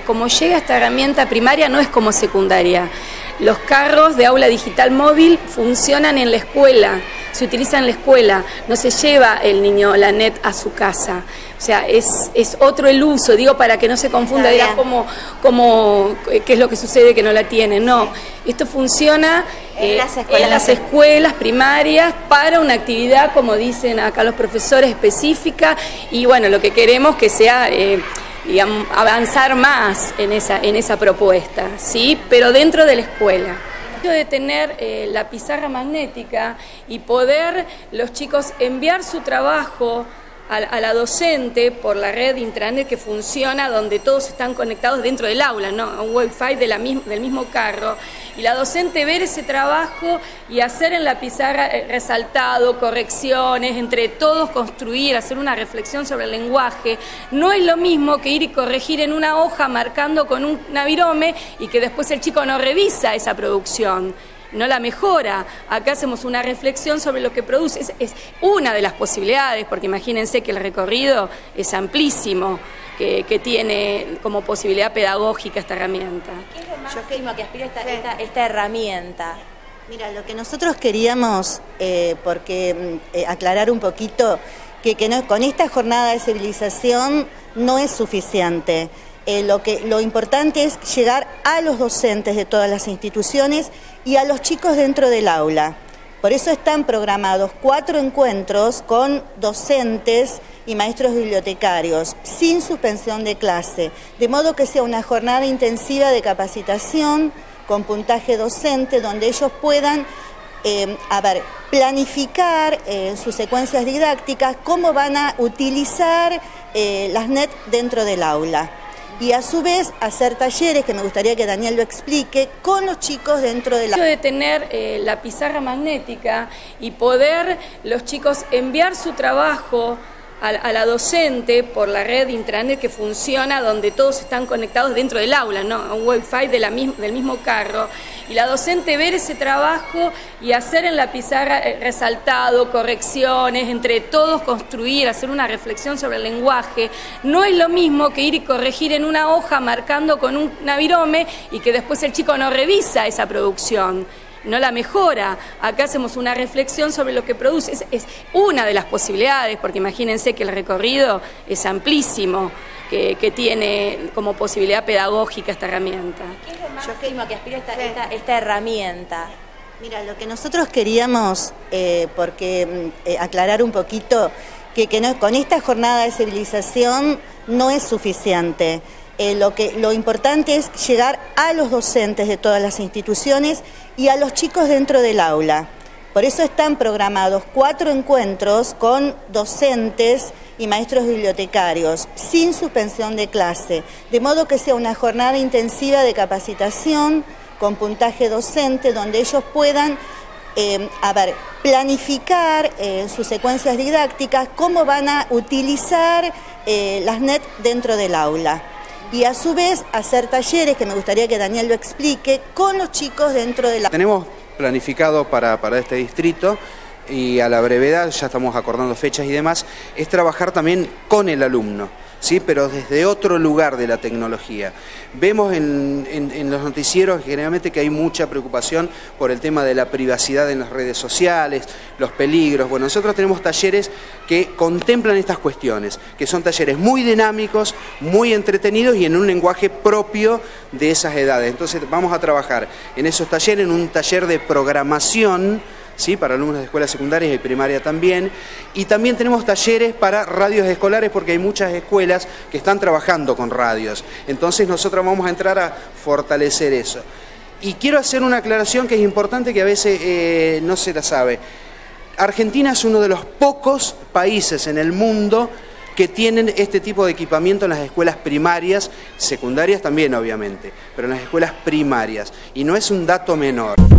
como llega esta herramienta primaria no es como secundaria. Los carros de aula digital móvil funcionan en la escuela, se utilizan en la escuela, no se lleva el niño la NET a su casa. O sea, es otro el uso, digo, para que no se confunda, diga qué es lo que sucede que no la tienen. No, esto funciona en las escuelas primarias para una actividad, como dicen acá los profesores, específica, y bueno, lo que queremos que sea digamos, avanzar más en esa propuesta, ¿sí? Pero dentro de la escuela. De tener la pizarra magnética y poder los chicos enviar su trabajo a la docente por la red intranet que funciona, donde todos están conectados dentro del aula, ¿no? A un wifi del mismo carro, y la docente ver ese trabajo y hacer en la pizarra resaltado, correcciones, entre todos construir, hacer una reflexión sobre el lenguaje. No es lo mismo que ir y corregir en una hoja marcando con una virome y que después el chico no revisa esa producción, no la mejora. Acá hacemos una reflexión sobre lo que produce. Es una de las posibilidades, porque imagínense que el recorrido es amplísimo, que tiene como posibilidad pedagógica esta herramienta. ¿Qué es lo máximo que aspira esta herramienta? Mira, lo que nosotros queríamos, aclarar un poquito, que con esta jornada de civilización no es suficiente. Lo importante es llegar a los docentes de todas las instituciones y a los chicos dentro del aula. Por eso están programados 4 encuentros con docentes y maestros bibliotecarios, sin suspensión de clase, de modo que sea una jornada intensiva de capacitación con puntaje docente, donde ellos puedan planificar sus secuencias didácticas, cómo van a utilizar las NET dentro del aula. Y a su vez hacer talleres, que me gustaría que Daniel lo explique, con los chicos dentro de la... De tener la pizarra magnética y poder los chicos enviar su trabajo a la docente por la red intranet que funciona, donde todos están conectados dentro del aula, ¿no? A un wifi del mismo carro, y la docente ver ese trabajo y hacer en la pizarra resaltado, correcciones, entre todos construir, hacer una reflexión sobre el lenguaje. No es lo mismo que ir y corregir en una hoja marcando con una virome y que después el chico no revisa esa producción, no la mejora. Acá hacemos una reflexión sobre lo que produce. Es una de las posibilidades, porque imagínense que el recorrido es amplísimo, que tiene como posibilidad pedagógica esta herramienta. ¿Qué es lo máximo que aspira esta herramienta? Mira, lo que nosotros queríamos, aclarar un poquito, que con esta jornada de civilización no es suficiente. Lo importante es llegar a los docentes de todas las instituciones y a los chicos dentro del aula. Por eso están programados 4 encuentros con docentes y maestros bibliotecarios, sin suspensión de clase, de modo que sea una jornada intensiva de capacitación con puntaje docente, donde ellos puedan planificar sus secuencias didácticas, cómo van a utilizar las NET dentro del aula. Y a su vez hacer talleres, que me gustaría que Daniel lo explique, con los chicos dentro de la... Tenemos planificado para este distrito, y a la brevedad, ya estamos acordando fechas y demás, es trabajar también con el alumno, ¿sí? Pero desde otro lugar de la tecnología. Vemos en los noticieros generalmente que hay mucha preocupación por el tema de la privacidad en las redes sociales, los peligros. Bueno, nosotros tenemos talleres que contemplan estas cuestiones, que son talleres muy dinámicos, muy entretenidos y en un lenguaje propio de esas edades. Entonces vamos a trabajar en esos talleres, en un taller de programación, ¿sí? Para alumnos de escuelas secundarias y primaria también, y también tenemos talleres para radios escolares, porque hay muchas escuelas que están trabajando con radios. Entonces nosotros vamos a entrar a fortalecer eso. Y quiero hacer una aclaración que es importante, que a veces no se la sabe. Argentina es uno de los pocos países en el mundo que tienen este tipo de equipamiento en las escuelas primarias, secundarias también obviamente, pero en las escuelas primarias, y no es un dato menor.